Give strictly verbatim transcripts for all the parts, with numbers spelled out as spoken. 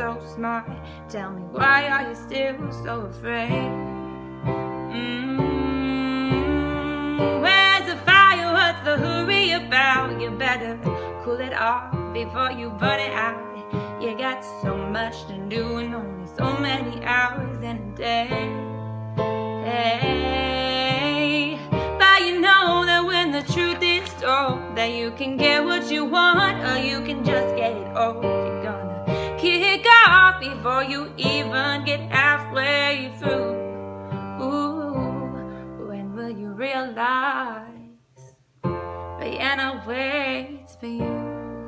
so smart. Tell me, why are you still so afraid? Mm-hmm. Where's the fire? What's the hurry about? You better cool it off before you burn it out. You got so much to do and only so many hours in a day. Hey, but you know that when the truth is told, that you can get what you want or you can just get it old. You're gonna kick off before you even get halfway through. Ooh, when will you realize Vienna waits for you?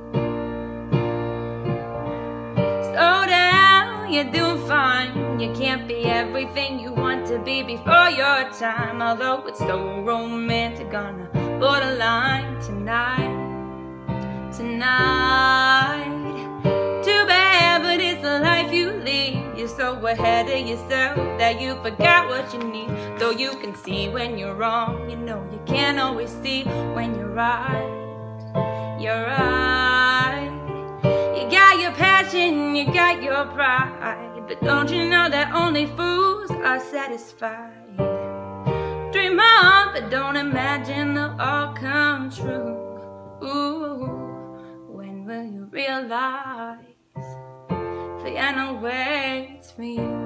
Slow down, you're doing fine. You can't be everything you want to be before your time. Although it's so romantic, gonna borderline tonight, tonight. Too bad, but it's the life you lead. You're so ahead of yourself that you forgot what you need. Though you can see when you're wrong, you know you can't always see when you're right. You're right. You got your passion, you got your pride, but don't you know that only fools are satisfied? Dream on, but don't imagine they'll all come true. Ooh, when will you realize Vienna waits for you?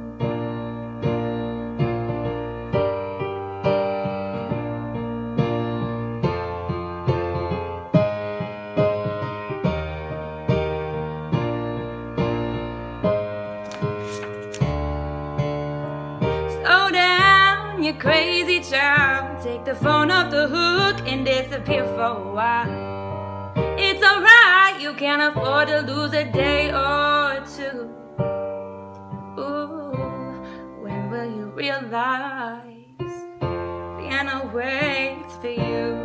Slow down, you crazy child. Take the phone off the hook and disappear for a while. It's alright, you can't afford to lose a day or two. Ooh, when will you realize Vienna waits for you?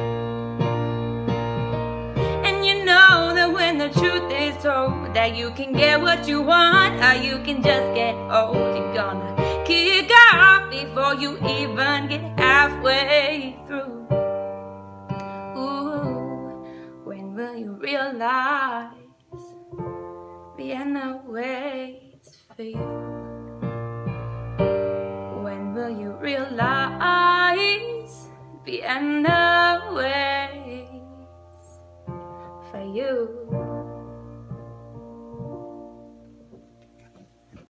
And you know that when the truth is told, that you can get what you want or you can just get old. You're gonna kick off before you even get halfway through. Will you realize Vienna waits for you? When will you realize Vienna